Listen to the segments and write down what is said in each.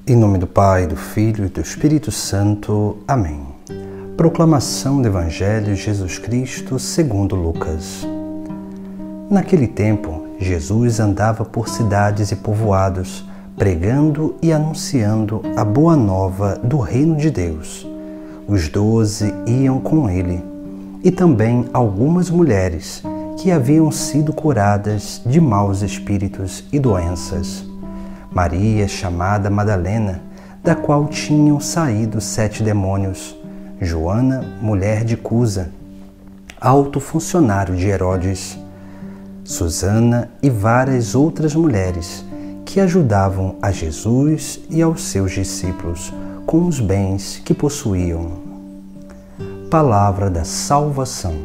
Em nome do Pai, do Filho e do Espírito Santo. Amém. Proclamação do Evangelho de Jesus Cristo segundo Lucas. Naquele tempo, Jesus andava por cidades e povoados, pregando e anunciando a boa nova do reino de Deus. Os 12 iam com ele, e também algumas mulheres que haviam sido curadas de maus espíritos e doenças. Maria, chamada Madalena, da qual tinham saído 7 demônios. Joana, mulher de Cusa, alto funcionário de Herodes. Susana e várias outras mulheres que ajudavam a Jesus e aos seus discípulos com os bens que possuíam. Palavra da salvação.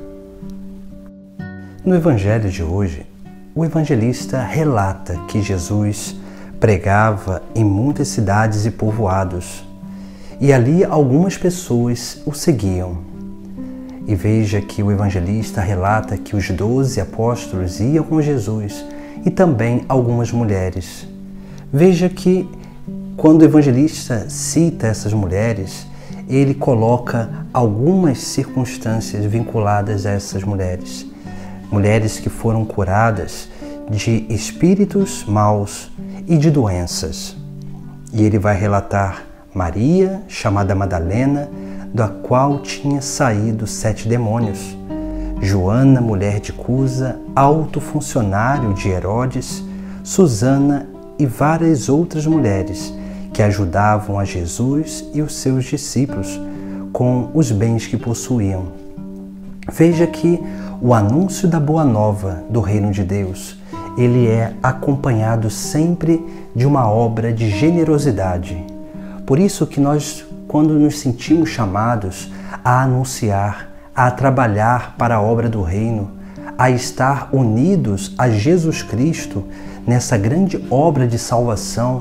No Evangelho de hoje, o evangelista relata que Jesus pregava em muitas cidades e povoados, e ali algumas pessoas o seguiam. E veja que o evangelista relata que os 12 apóstolos iam com Jesus e também algumas mulheres. Veja que quando o evangelista cita essas mulheres, ele coloca algumas circunstâncias vinculadas a essas mulheres. Mulheres que foram curadas de espíritos maus e de doenças. E ele vai relatar Maria, chamada Madalena, da qual tinha saído 7 demônios. Joana, mulher de Cusa, alto funcionário de Herodes. Susana e várias outras mulheres que ajudavam a Jesus e os seus discípulos com os bens que possuíam. Veja que o anúncio da boa nova do reino de Deus, ele é acompanhado sempre de uma obra de generosidade. Por isso que nós, quando nos sentimos chamados a anunciar, a trabalhar para a obra do reino, a estar unidos a Jesus Cristo nessa grande obra de salvação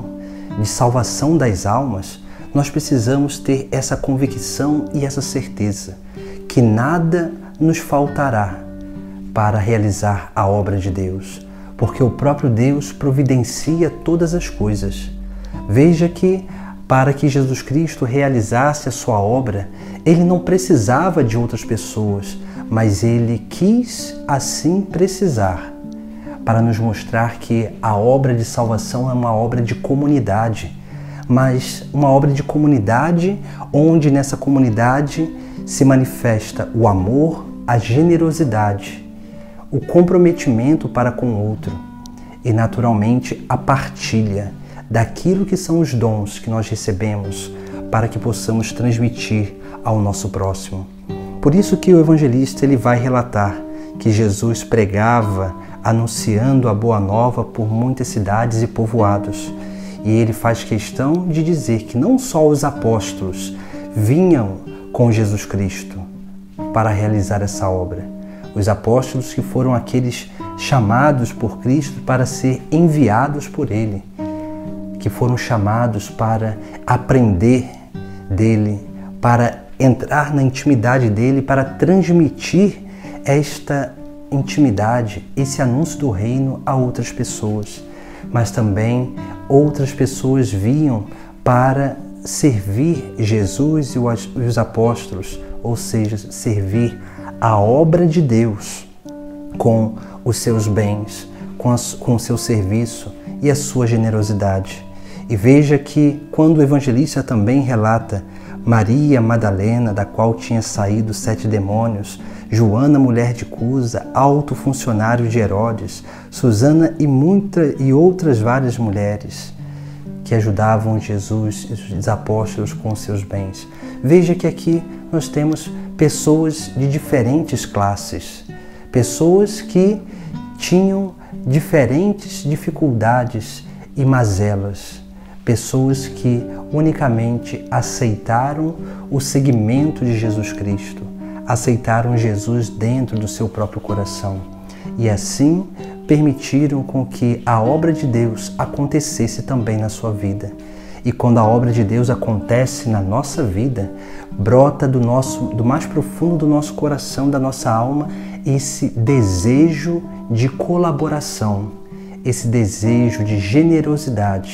das almas, nós precisamos ter essa convicção e essa certeza que nada nos faltará para realizar a obra de Deus, porque o próprio Deus providencia todas as coisas. Veja que para que Jesus Cristo realizasse a sua obra, ele não precisava de outras pessoas, mas ele quis assim precisar, para nos mostrar que a obra de salvação é uma obra de comunidade, mas uma obra de comunidade onde nessa comunidade se manifesta o amor, a generosidade, o comprometimento para com o outro e, naturalmente, a partilha daquilo que são os dons que nós recebemos para que possamos transmitir ao nosso próximo. Por isso que o evangelista ele vai relatar que Jesus pregava anunciando a boa nova por muitas cidades e povoados. E ele faz questão de dizer que não só os apóstolos vinham com Jesus Cristo para realizar essa obra. Os apóstolos que foram aqueles chamados por Cristo para ser enviados por Ele, que foram chamados para aprender dele, para entrar na intimidade dele, para transmitir esta intimidade, esse anúncio do reino a outras pessoas. Mas também outras pessoas vinham para servir Jesus e os apóstolos, ou seja, servir a obra de Deus com os seus bens, com o seu serviço e a sua generosidade. E veja que quando o evangelista também relata Maria Madalena, da qual tinha saído 7 demônios, Joana, mulher de Cusa, alto funcionário de Herodes, Susana e outras várias mulheres que ajudavam Jesus e os apóstolos com seus bens. Veja que aqui nós temos pessoas de diferentes classes, pessoas que tinham diferentes dificuldades e mazelas, pessoas que unicamente aceitaram o seguimento de Jesus Cristo, aceitaram Jesus dentro do seu próprio coração e assim permitiram com que a obra de Deus acontecesse também na sua vida. E quando a obra de Deus acontece na nossa vida, brota do mais profundo do nosso coração, da nossa alma, esse desejo de colaboração, esse desejo de generosidade,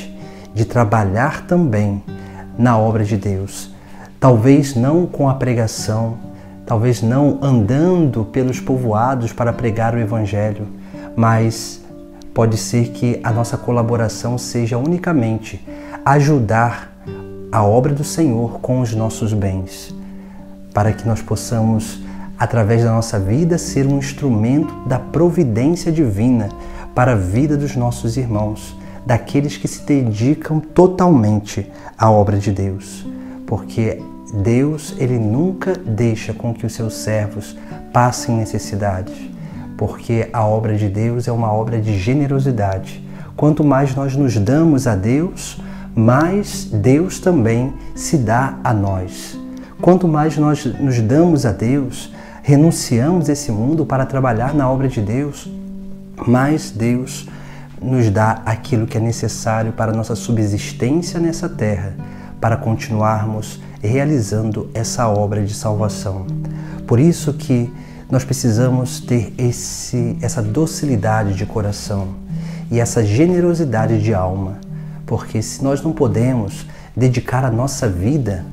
de trabalhar também na obra de Deus. Talvez não com a pregação, talvez não andando pelos povoados para pregar o Evangelho, mas pode ser que a nossa colaboração seja unicamente ajudar a obra do Senhor com os nossos bens, para que nós possamos, através da nossa vida, ser um instrumento da providência divina para a vida dos nossos irmãos, daqueles que se dedicam totalmente à obra de Deus. Porque Deus, Ele nunca deixa com que os seus servos passem necessidades, porque a obra de Deus é uma obra de generosidade. Quanto mais nós nos damos a Deus, mais Deus também se dá a nós. Quanto mais nós nos damos a Deus, renunciamos esse mundo para trabalhar na obra de Deus, mais Deus nos dá aquilo que é necessário para a nossa subsistência nessa terra, para continuarmos realizando essa obra de salvação. Por isso que nós precisamos ter essa docilidade de coração e essa generosidade de alma, porque se nós não podemos dedicar a nossa vida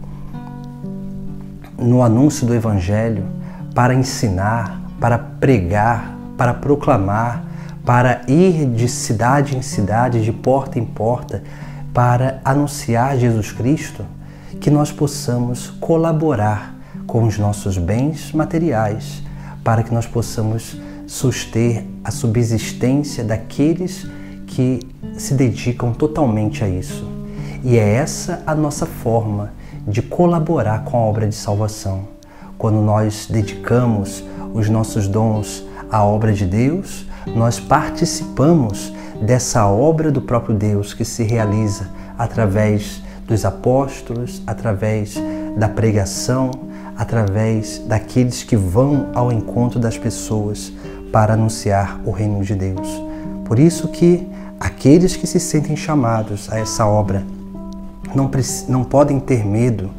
no anúncio do Evangelho, para ensinar, para pregar, para proclamar, para ir de cidade em cidade, de porta em porta, para anunciar Jesus Cristo, que nós possamos colaborar com os nossos bens materiais, para que nós possamos suster a subsistência daqueles que se dedicam totalmente a isso. E é essa a nossa forma de colaborar com a obra de salvação. Quando nós dedicamos os nossos dons à obra de Deus, nós participamos dessa obra do próprio Deus que se realiza através dos apóstolos, através da pregação, através daqueles que vão ao encontro das pessoas para anunciar o reino de Deus. Por isso que aqueles que se sentem chamados a essa obra não podem ter medo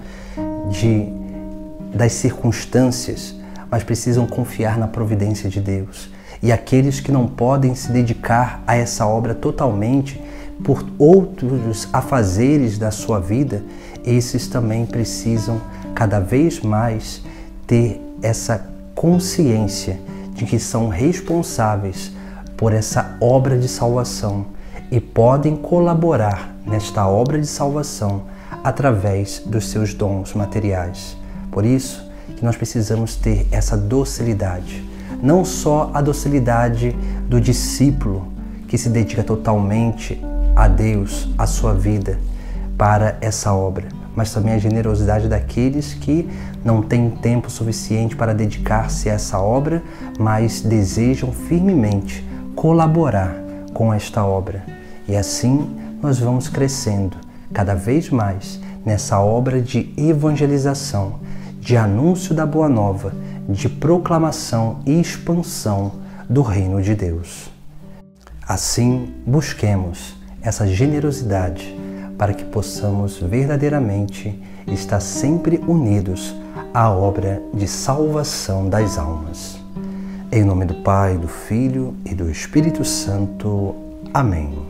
das circunstâncias, mas precisam confiar na providência de Deus. E aqueles que não podem se dedicar a essa obra totalmente por outros afazeres da sua vida, esses também precisam cada vez mais ter essa consciência de que são responsáveis por essa obra de salvação e podem colaborar nesta obra de salvação através dos seus dons materiais. Por isso que nós precisamos ter essa docilidade, não só a docilidade do discípulo que se dedica totalmente a Deus, a sua vida para essa obra, mas também a generosidade daqueles que não têm tempo suficiente para dedicar-se a essa obra, mas desejam firmemente colaborar com esta obra. E assim nós vamos crescendo cada vez mais nessa obra de evangelização, de anúncio da Boa Nova, de proclamação e expansão do reino de Deus. Assim, busquemos essa generosidade para que possamos verdadeiramente estar sempre unidos à obra de salvação das almas. Em nome do Pai, do Filho e do Espírito Santo. Amém.